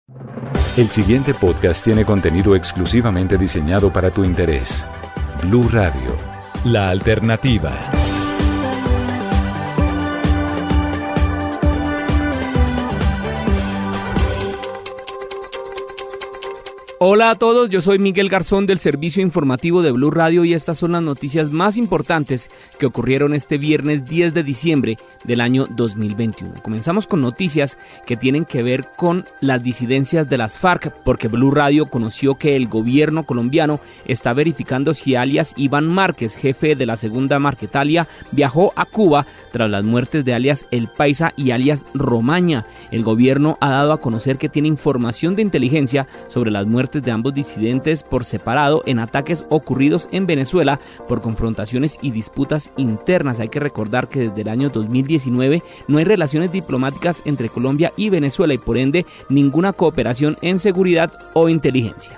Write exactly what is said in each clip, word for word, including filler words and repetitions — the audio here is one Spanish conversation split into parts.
El siguiente podcast tiene contenido exclusivamente diseñado para tu interés. Blue Radio, la alternativa. Hola a todos, yo soy Miguel Garzón del servicio informativo de Blue Radio y estas son las noticias más importantes que ocurrieron este viernes diez de diciembre del año dos mil veintiuno. Comenzamos con noticias que tienen que ver con las disidencias de las FARC, porque Blue Radio conoció que el gobierno colombiano está verificando si alias Iván Márquez, jefe de la segunda Marquetalia, viajó a Cuba tras las muertes de alias El Paisa y alias Romaña. El gobierno ha dado a conocer que tiene información de inteligencia sobre las muertes de ambos disidentes por separado en ataques ocurridos en Venezuela por confrontaciones y disputas internas. Hay que recordar que desde el año dos mil diecinueve no hay relaciones diplomáticas entre Colombia y Venezuela y por ende ninguna cooperación en seguridad o inteligencia.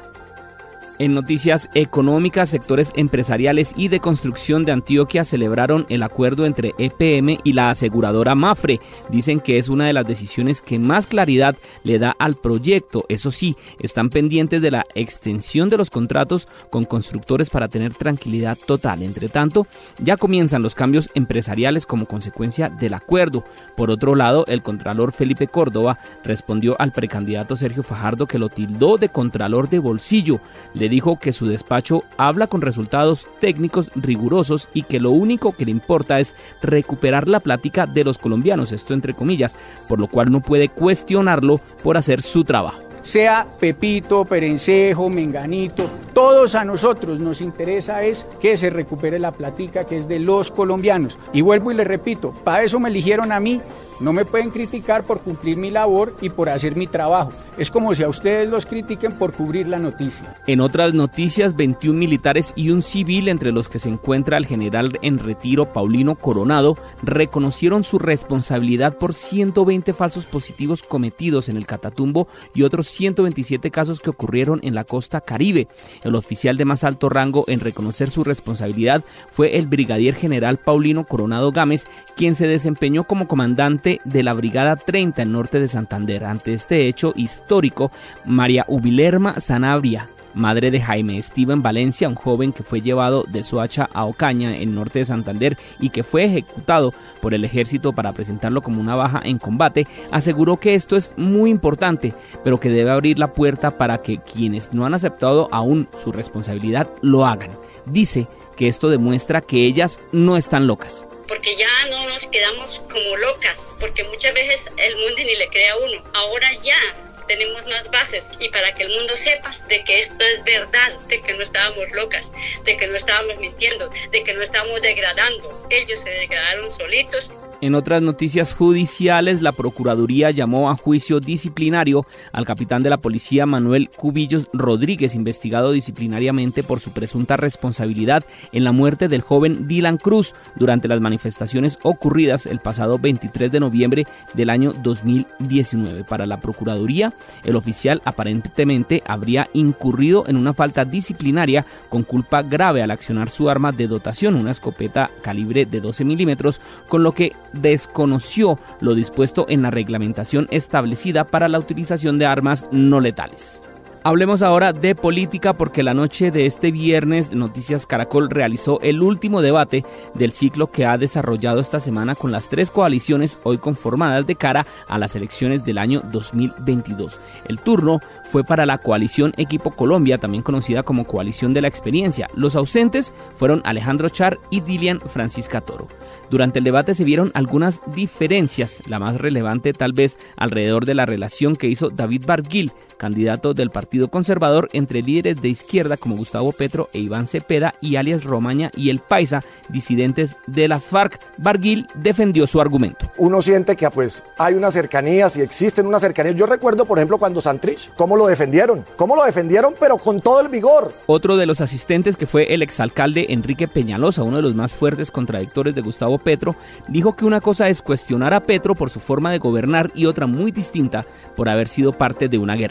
En noticias económicas, sectores empresariales y de construcción de Antioquia celebraron el acuerdo entre E P M y la aseguradora Mapfre. Dicen que es una de las decisiones que más claridad le da al proyecto. Eso sí, están pendientes de la extensión de los contratos con constructores para tener tranquilidad total. Entre tanto, ya comienzan los cambios empresariales como consecuencia del acuerdo. Por otro lado, el contralor Felipe Córdoba respondió al precandidato Sergio Fajardo, que lo tildó de contralor de bolsillo. Le dijo que su despacho habla con resultados técnicos rigurosos y que lo único que le importa es recuperar la plática de los colombianos, esto entre comillas, por lo cual no puede cuestionarlo por hacer su trabajo. Sea Pepito, Perencejo, Menganito, todos a nosotros nos interesa es que se recupere la plática que es de los colombianos. Y vuelvo y les repito, para eso me eligieron a mí, no me pueden criticar por cumplir mi labor y por hacer mi trabajo. Es como si a ustedes los critiquen por cubrir la noticia. En otras noticias, veintiún militares y un civil, entre los que se encuentra el general en retiro Paulino Coronado, reconocieron su responsabilidad por ciento veinte falsos positivos cometidos en el Catatumbo y otros ciento veintisiete casos que ocurrieron en la costa Caribe. El oficial de más alto rango en reconocer su responsabilidad fue el brigadier general Paulino Coronado Gámez, quien se desempeñó como comandante de la Brigada treinta en norte de Santander. Ante este hecho histórico, María Ubilerma Sanabria, madre de Jaime Steven Valencia, un joven que fue llevado de Soacha a Ocaña, en norte de Santander, y que fue ejecutado por el ejército para presentarlo como una baja en combate, aseguró que esto es muy importante, pero que debe abrir la puerta para que quienes no han aceptado aún su responsabilidad lo hagan. Dice que esto demuestra que ellas no están locas. Porque ya no nos quedamos como locas, porque muchas veces el mundo ni le cree a uno. Ahora ya tenemos más bases y para que el mundo sepa de que esto es verdad, de que no estábamos locas, de que no estábamos mintiendo, de que no estábamos degradando. Ellos se degradaron solitos. En otras noticias judiciales, la Procuraduría llamó a juicio disciplinario al capitán de la policía Manuel Cubillos Rodríguez, investigado disciplinariamente por su presunta responsabilidad en la muerte del joven Dylan Cruz durante las manifestaciones ocurridas el pasado veintitrés de noviembre del año dos mil diecinueve. Para la Procuraduría, el oficial aparentemente habría incurrido en una falta disciplinaria con culpa grave al accionar su arma de dotación, una escopeta calibre de doce milímetros, con lo que desconoció lo dispuesto en la reglamentación establecida para la utilización de armas no letales. Hablemos ahora de política, porque la noche de este viernes Noticias Caracol realizó el último debate del ciclo que ha desarrollado esta semana con las tres coaliciones hoy conformadas de cara a las elecciones del año dos mil veintidós. El turno fue para la coalición Equipo Colombia, también conocida como Coalición de la Experiencia. Los ausentes fueron Alejandro Char y Dilian Francisca Toro. Durante el debate se vieron algunas diferencias, la más relevante tal vez alrededor de la relación que hizo David Barguil, candidato del Partido Conservador, entre líderes de izquierda como Gustavo Petro e Iván Cepeda y alias Romaña y El Paisa, disidentes de las FARC. Barguil defendió su argumento. Uno siente que pues hay una cercanía, si existen unas cercanías. Yo recuerdo, por ejemplo, cuando Santrich, cómo lo defendieron, cómo lo defendieron, pero con todo el vigor. Otro de los asistentes, que fue el exalcalde Enrique Peñalosa, uno de los más fuertes contradictores de Gustavo Petro, dijo que una cosa es cuestionar a Petro por su forma de gobernar y otra muy distinta por haber sido parte de una guerrilla.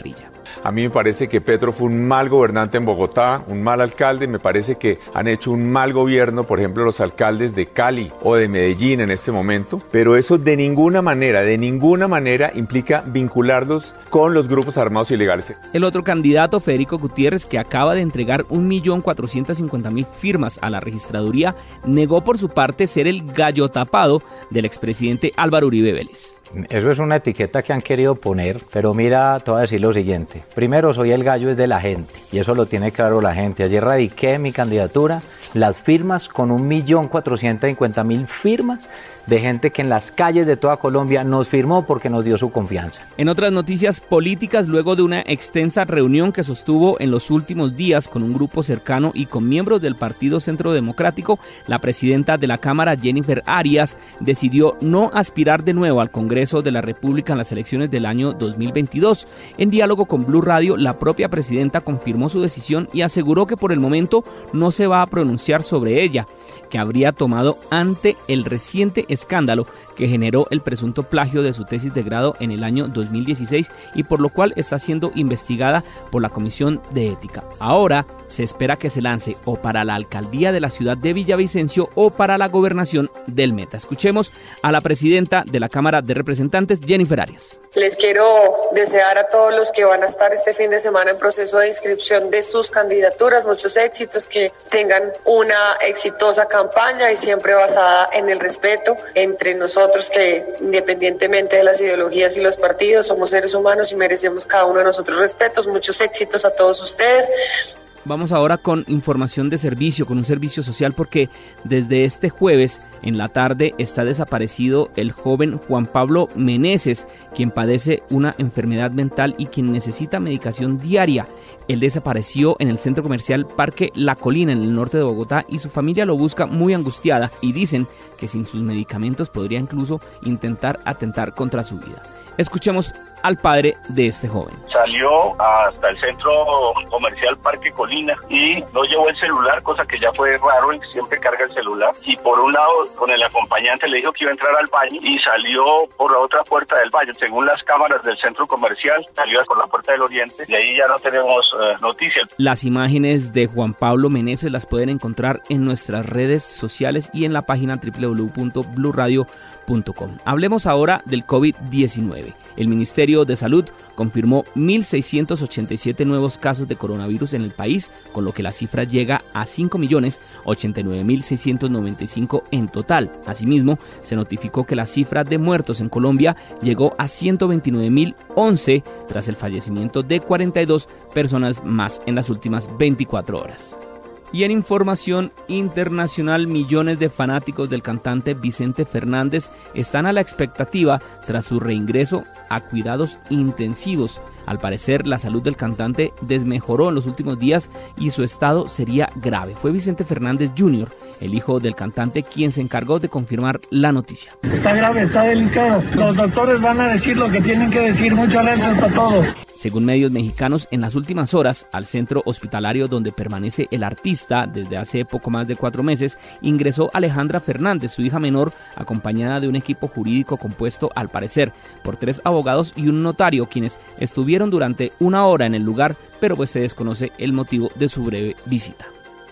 A mí me parece que Petro fue un mal gobernante en Bogotá, un mal alcalde. Me parece que han hecho un mal gobierno, por ejemplo, los alcaldes de Cali o de Medellín en este momento. Pero eso de ninguna manera, de ninguna manera implica vincularlos con los grupos armados ilegales. El otro candidato, Federico Gutiérrez, que acaba de entregar un millón cuatrocientas cincuenta mil firmas a la registraduría, negó por su parte ser el gallo tapado del expresidente Álvaro Uribe Vélez. Eso es una etiqueta que han querido poner, pero mira, te voy a decir lo siguiente. Primero, soy el gallo es de la gente, y eso lo tiene claro la gente. Ayer radiqué mi candidatura, las firmas con un millón cuatrocientas cincuenta mil firmas de gente que en las calles de toda Colombia nos firmó porque nos dio su confianza. En otras noticias políticas, luego de una extensa reunión que sostuvo en los últimos días con un grupo cercano y con miembros del Partido Centro Democrático, la presidenta de la Cámara, Jennifer Arias, decidió no aspirar de nuevo al Congreso de la República en las elecciones del año dos mil veintidós. En diálogo con Blue Radio, la propia presidenta confirmó su decisión y aseguró que por el momento no se va a pronunciar sobre ella, que habría tomado ante el reciente escándalo que generó el presunto plagio de su tesis de grado en el año dos mil dieciséis y por lo cual está siendo investigada por la Comisión de Ética. Ahora se espera que se lance o para la alcaldía de la ciudad de Villavicencio o para la gobernación del Meta. Escuchemos a la presidenta de la Cámara de Representantes, Jennifer Arias. Les quiero desear a todos los que van a estar este fin de semana en proceso de inscripción de sus candidaturas muchos éxitos, que tengan una exitosa campaña y siempre basada en el respeto entre nosotros, que independientemente de las ideologías y los partidos somos seres humanos y merecemos cada uno de nosotros respetos. Muchos éxitos a todos ustedes. Vamos ahora con información de servicio, con un servicio social, porque desde este jueves en la tarde está desaparecido el joven Juan Pablo Meneses, quien padece una enfermedad mental y quien necesita medicación diaria. Él desapareció en el centro comercial Parque La Colina, en el norte de Bogotá, y su familia lo busca muy angustiada y dicen que sin sus medicamentos podría incluso intentar atentar contra su vida. Escuchemos al padre de este joven. Salió hasta el centro comercial Parque Colina y no llevó el celular, cosa que ya fue raro, y siempre carga el celular. Y por un lado, con el acompañante le dijo que iba a entrar al baño y salió por la otra puerta del baño. Según las cámaras del centro comercial, salió por la puerta del oriente y ahí ya no tenemos uh, noticias. Las imágenes de Juan Pablo Meneses las pueden encontrar en nuestras redes sociales y en la página doble u doble u doble u punto blue radio punto com. Hablemos ahora del COVID diecinueve. El Ministerio de Salud confirmó mil seiscientos ochenta y siete nuevos casos de coronavirus en el país, con lo que la cifra llega a cinco millones ochenta y nueve mil seiscientos noventa y cinco en total. Asimismo, se notificó que la cifra de muertos en Colombia llegó a ciento veintinueve mil once tras el fallecimiento de cuarenta y dos personas más en las últimas veinticuatro horas. Y en información internacional, millones de fanáticos del cantante Vicente Fernández están a la expectativa tras su reingreso a cuidados intensivos. Al parecer, la salud del cantante desmejoró en los últimos días y su estado sería grave. Fue Vicente Fernández junior, el hijo del cantante, quien se encargó de confirmar la noticia. Está grave, está delicado. Los doctores van a decir lo que tienen que decir. Muchas gracias a todos. Según medios mexicanos, en las últimas horas, al centro hospitalario donde permanece el artista desde hace poco más de cuatro meses, ingresó Alejandra Fernández, su hija menor, acompañada de un equipo jurídico compuesto, al parecer, por tres abogados y un notario, quienes estuvieron durante una hora en el lugar, pero pues se desconoce el motivo de su breve visita.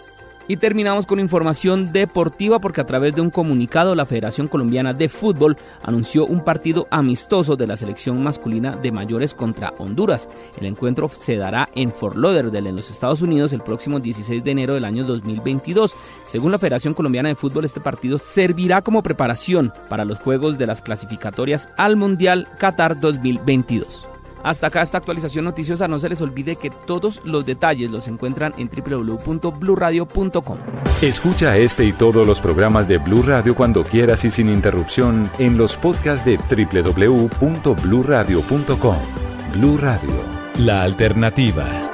Y terminamos con información deportiva, porque a través de un comunicado la Federación Colombiana de Fútbol anunció un partido amistoso de la selección masculina de mayores contra Honduras. El encuentro se dará en Fort Lauderdale, en los Estados Unidos, el próximo dieciséis de enero del año dos mil veintidós. Según la Federación Colombiana de Fútbol, este partido servirá como preparación para los juegos de las clasificatorias al Mundial Qatar dos mil veintidós. Hasta acá esta actualización noticiosa. No se les olvide que todos los detalles los encuentran en doble u doble u doble u punto blue radio punto com. Escucha este y todos los programas de Blue Radio cuando quieras y sin interrupción en los podcasts de doble u doble u doble u punto blue radio punto com. Blue Radio, la alternativa.